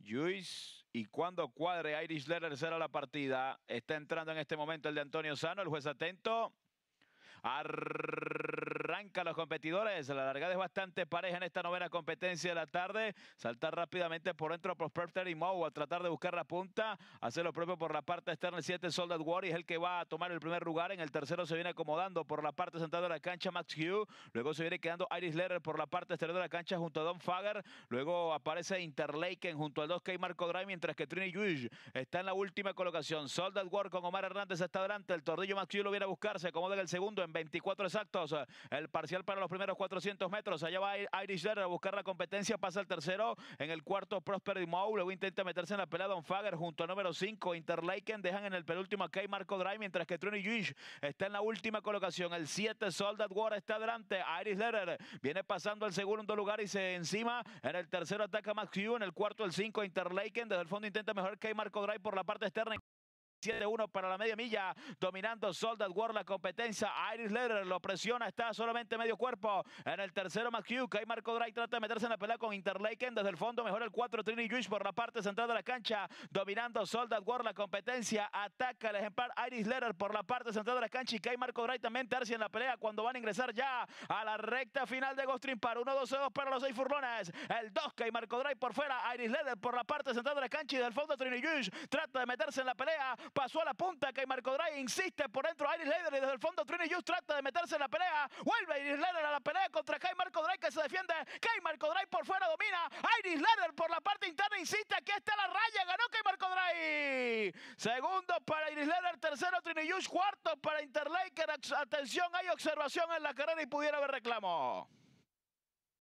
Lluís, y cuando cuadre Irish Letter será la partida. Está entrando en este momento el de Antonio Sano, el juez atento. Arranca los competidores. La largada es bastante pareja en esta novena competencia de la tarde. Saltar rápidamente por dentro Prospector y Moe a tratar de buscar la punta. Hacer lo propio por la parte externa. El 7 Soldat War es el que va a tomar el primer lugar. En el tercero se viene acomodando por la parte central de la cancha Max Hugh. Luego se viene quedando Irish Letter por la parte exterior de la cancha junto a Don Fager. Luego aparece Interlaken junto al 2K Marco Drive, mientras que Trini Lluís está en la última colocación. Soldat War con Omar Hernández está adelante. El tordillo Max Hugh lo viene a buscar. Se acomoda en el segundo en 24 exactos. El parcial para los primeros 400 metros. Allá va Irish Letter a buscar la competencia. Pasa el tercero. En el cuarto Prosper y Moe. Luego intenta meterse en la pelea Don Fager junto al número 5 Interlaken. Dejan en el penúltimo a Kay Marco Drive, mientras que Trini Lluís está en la última colocación. El 7 Soldat War está adelante. Irish Letter viene pasando al segundo lugar y se encima. En el tercero ataca Max Hugh. En el cuarto el 5 Interlaken. Desde el fondo intenta mejorar Kay Marco Drive por la parte externa. 7-1 para la media milla, dominando Soldat War la competencia. Irish Letter lo presiona, está solamente medio cuerpo. En el tercero Max Hugh, Kay Marco Drive trata de meterse en la pelea con Interlaken. Desde el fondo mejora el 4 Trini Lluís por la parte central de la cancha, dominando Soldat War la competencia. Ataca el ejemplar Irish Letter por la parte central de la cancha y Kay Marco Drive también tercia en la pelea cuando van a ingresar ya a la recta final de Gostring Par. 1-12-2 para los 6 furlones. El 2 Kay Marco Drive por fuera, Irish Letter por la parte central de la cancha y del fondo Trini Lluís trata de meterse en la pelea. Pasó a la punta, Kay Marco Drive insiste por dentro Irish Letter y desde el fondo Trini Lluís trata de meterse en la pelea. Vuelve Irish Letter a la pelea contra Kay Marco Drive, que se defiende. Kay Marco Drive por fuera domina. Irish Letter por la parte interna insiste. Aquí está la raya. Ganó Kay Marco Drive. Segundo para Irish Letter. Tercero Trini Lluís. Cuarto para Interlaken. Atención, hay observación en la carrera y pudiera haber reclamo.